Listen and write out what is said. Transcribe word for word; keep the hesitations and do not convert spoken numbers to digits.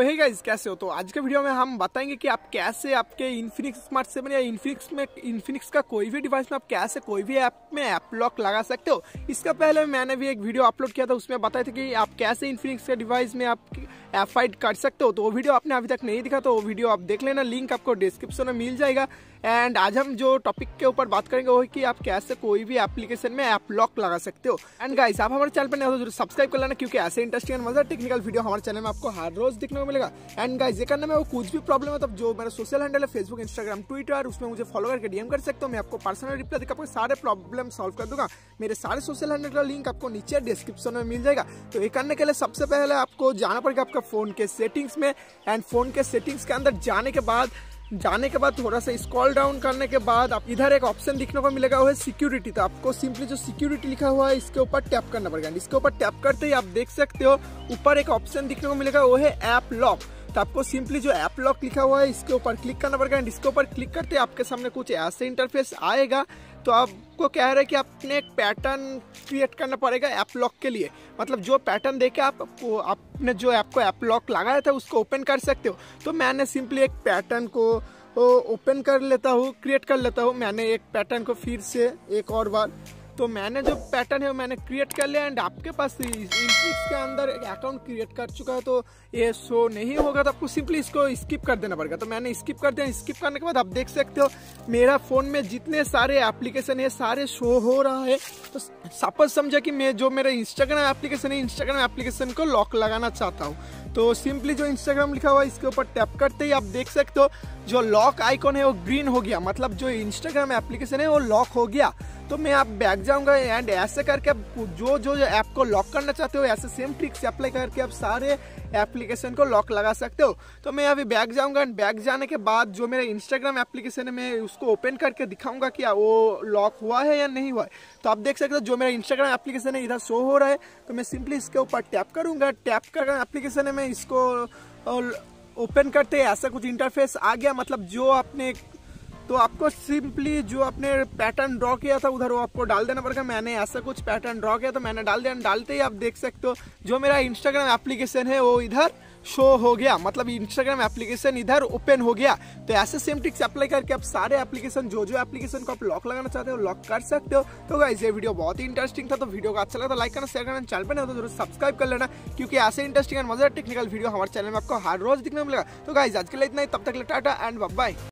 Hey guys, कैसे हो? तो आज के वीडियो में हम बताएंगे कि आप कैसे आपके इन्फिनिक्स स्मार्ट सेवन या इन्फिनिक्स में इन्फिनिक्स का कोई भी डिवाइस में आप कैसे कोई भी ऐप में ऐप लॉक लगा सकते हो। इसका पहले मैंने भी एक वीडियो अपलोड किया था, उसमें बताया था कि आप कैसे इन्फिनिक्स के डिवाइस में आप ऐप फाइट कर सकते हो। तो वो वीडियो आपने अभी तक नहीं दिखा तो वो वीडियो आप देख लेना, लिंक आपको डिस्क्रिप्शन में मिल जाएगा। एंड आज हम जो टॉपिक के ऊपर बात करेंगे वो है कि आप कैसे कोई भी एप्लीकेशन में ऐप लॉक लगा सकते हो। एंड गाइस, आप हमारे चैनल पर नए हो तो जरूर सब्सक्राइब कर लेना, क्योंकि ऐसे इंटरेस्टिंग एंड मजेदार टेक्निकल वीडियो हमारे चैनल में आपको हर रोज देखने को मिलेगा। एंड गाइस, ये करने में वो कुछ भी प्रॉब्लम है तब जो मेरा सोशल हैंडल है फेसबुक, इंस्टाग्राम, ट्विटर, उसमें मुझे फॉलो करके डीएम कर सकते हो। मैं आपको पर्सनल रिप्लाई देकर आपके सारे प्रॉब्लम सॉल्व कर दूंगा। मेरे सारे सोशल हैंडल का लिंक आपको नीचे डिस्क्रिप्शन में मिल जाएगा। तो ये करने के लिए सबसे पहले आपको जाना पड़ेगा आपका फोन के सेटिंग्स में। एंड फोन के सेटिंग्स के अंदर जाने के बाद जाने के बाद थोड़ा सा स्क्रॉल डाउन करने के बाद आप इधर एक ऑप्शन दिखने को मिलेगा, वो है सिक्योरिटी। तो आपको सिंपली जो सिक्योरिटी लिखा हुआ है इसके ऊपर टैप करना पड़ेगा। इसके ऊपर टैप करते ही आप देख सकते हो ऊपर एक ऑप्शन दिखने को मिलेगा, वो है ऐप लॉक। तो आपको सिंपली जो ऐप लॉक लिखा हुआ है इसके ऊपर क्लिक करना पड़ेगा। एंड इसके ऊपर क्लिक करते आपके सामने कुछ ऐसे इंटरफेस आएगा। तो आपको कह रहा है कि आपने एक पैटर्न क्रिएट करना पड़ेगा ऐप लॉक के लिए। मतलब जो पैटर्न देके आप आपने जो ऐप को ऐप लॉक लगाया था उसको ओपन कर सकते हो। तो मैंने सिंपली एक पैटर्न को ओपन कर लेता हूँ, क्रिएट कर लेता हूँ। मैंने एक पैटर्न को फिर से एक और बार, तो मैंने जो पैटर्न है वो मैंने क्रिएट कर लिया। एंड आपके पास इन्फिनिक्स के अंदर एक अकाउंट क्रिएट कर चुका है तो ये शो नहीं होगा, तो आपको सिंपली इसको स्किप कर देना पड़ेगा। तो मैंने स्किप कर दिया। स्किप करने के बाद आप देख सकते हो मेरा फोन में जितने सारे एप्लीकेशन है सारे शो हो रहा है। तो सपोज समझा कि मैं जो मेरा इंस्टाग्राम एप्लीकेशन है इंस्टाग्राम एप्लीकेशन को लॉक लगाना चाहता हूँ। तो सिंपली जो इंस्टाग्राम लिखा हुआ है इसके ऊपर टैप करते ही आप देख सकते हो जो लॉक आइकॉन है वो ग्रीन हो गया, मतलब जो इंस्टाग्राम एप्लीकेशन है वो लॉक हो गया। तो मैं आप बैक जाऊंगा एंड ऐसे करके आप जो जो ऐप को लॉक करना चाहते हो ऐसे सेम ट्रिक्स अप्लाई करके आप सारे एप्लीकेशन को लॉक लगा सकते हो। तो मैं अभी बैक जाऊंगा एंड बैक जाने के बाद जो मेरा इंस्टाग्राम एप्लीकेशन है मैं उसको ओपन करके दिखाऊंगा कि वो लॉक हुआ है या नहीं हुआ है। तो आप देख सकते हो जो मेरा इंस्टाग्राम एप्लीकेशन है इधर शो हो रहा है। तो मैं सिंपली इसके ऊपर टैप करूंगा। टैप कर एप्लीकेशन है मैं इसको ओपन करते ऐसा कुछ इंटरफेस आ गया। मतलब जो आपने तो आपको सिंपली जो आपने पैटर्न ड्रॉ किया था उधर वो आपको डाल देना पड़ेगा। मैंने ऐसा कुछ पैटर्न ड्रॉ किया तो मैंने डाल दिया। डालते ही आप देख सकते हो जो मेरा इंस्टाग्राम एप्लीकेशन है वो इधर शो हो गया, मतलब इंस्टाग्राम एप्लीकेशन इधर ओपन हो गया। तो ऐसे सेम ट्रिक्स अप्लाई करके आप सारे एप्लीकेशन जो जो एप्लीकेशन को आप लॉक लगाना चाहते हो लॉक कर सकते हो। तो गाइस, ये वीडियो बहुत ही इंटरेस्टिंग था। तो वीडियो को अच्छा लगा तो लाइक करना, शेयर करना, चैनल पर नहीं हो तो जरूर सब्सक्राइब कर लेना, क्योंकि ऐसे इंटरेस्टिंग एंड मजेदार टेक्निकल वीडियो हमारे चैनल में आपको हर रोज दिखने को मिलेगा। तो गाइस, आज के लिए इतना ही, तब तक टाटा एंड बाय बाय।